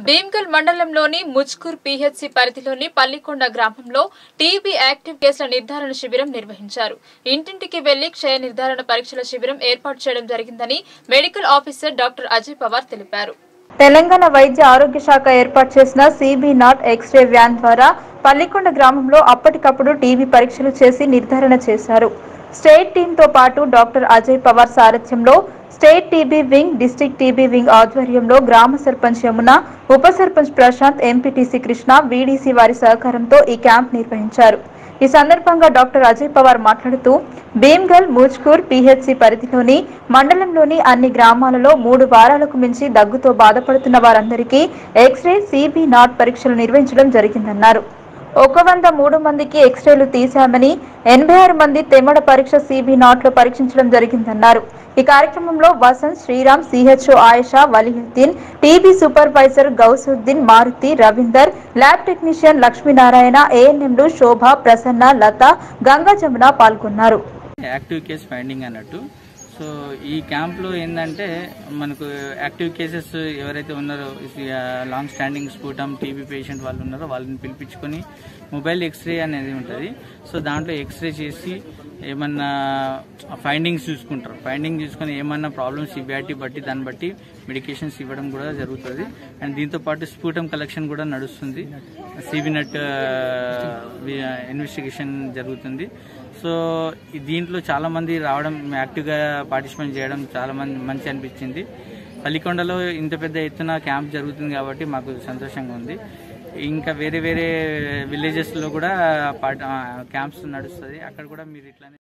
భీమ్గల్ మండలంలోని ముజ్కూర్ పీహెచ్సీ పరిధిలోని పల్లికొండ గ్రామంలో టీబీ యాక్టివ్ కేసుల నిర్ధారణ శిబిరం నిర్వహించారు. ఇంటింటికి వెళ్లి క్షయ నిర్ధారణ పరీక్షల శిబిరం ఏర్పాటు చేయడం జరిగిందని medical officer doctor Ajay Pawar తెలిపారు. తెలంగాణ వైద్య ఆరోగ్య శాఖ ఏర్పాటు చేసిన సిబి నాట్ ఎక్స్రే వ్యాన్ ద్వారా పల్లికొండ గ్రామంలో అప్పటికప్పుడు టీబీ పరీక్షలు చేసి నిర్ధారణ చేశారు. స్టేట్ టీంతో పాటు డాక్టర్ అజయ్ పవార్ సారథ్యంలో state TB wing, district TB wing ఆధ్వర్యంలో గ్రామ సర్పంచ్ యమున, ఉప సర్పంచ్ ప్రశాంత్, ఎంపీటీసీ కృష్ణ, వీడీసీ వారి సహకారంతో ఈ క్యాంప్ నిర్వహించారు. ఈ సందర్భంగా డాక్టర్ అజయ్ పవార్ మాట్లాడుతూ భీమ్గల్, ముజ్కూర్ పీహెచ్సీ పరిధిలోని మండలంలోని అన్ని గ్రామాలలో 3 వారాలకు మించి దగ్గుతో బాధపడుతున్న వారందరికీ ఎక్స్రే, సిబి నాట్ పరీక్షలు నిర్వహించడం జరిగిందన్నారు. 103 మందికి ఎక్స్రేలు తీశామని, 86 మంది తెమ్మడ పరీక్ష సిబి నాట్ లో పరీక్షించడం జరిగిందన్నారు. ఈ కార్యక్రమంలో Vasant, Sriram, CHO Ayesha, Valiuddin, TB supervisor Gousuddin, Maruti, Ravinder, lab technician Lakshminarayana, ఏఎన్ఎంలు శోభ, ప్రసన్న, లత, గంగా జమున పాల్గొన్నారు. యాక్టివ్ కేస్ ఫైండింగ్ అన్నట్టు. సో ఈ క్యాంప్లో ఏంటంటే మనకు యాక్టివ్ కేసెస్ ఎవరైతే ఉన్నారో, long standing sputum TB patient వాళ్ళు ఉన్నారో వాళ్ళని పిలిపించుకొని మొబైల్ ఎక్స్రే అనేది ఉంటుంది. సో దాంట్లో ఎక్స్రే చేసి ఏమన్నా ఫైండింగ్స్ చూసుకుంటారు. ఫైండింగ్ చూసుకొని ఏమన్నా ప్రాబ్లమ్స్ సివియారిటీ బట్టి దాన్ని బట్టి మెడికేషన్స్ ఇవ్వడం కూడా జరుగుతుంది. అండ్ దీంతోపాటు స్ఫూటం కలెక్షన్ కూడా నడుస్తుంది. సిబి నట్ ఇన్వెస్టిగేషన్ జరుగుతుంది. సో దీంట్లో చాలా మంది రావడం, యాక్టివ్గా పార్టిసిపేట్ చేయడం చాలా మంచి అనిపించింది. పల్లికొండలో ఇంత పెద్ద ఎత్తున క్యాంప్ జరుగుతుంది కాబట్టి మాకు సంతోషంగా ఉంది. ఇంకా వేరే వేరే విలేజెస్లో కూడా క్యాంప్స్ నడుస్తుంది. అక్కడ కూడా మీరు ఇట్లానే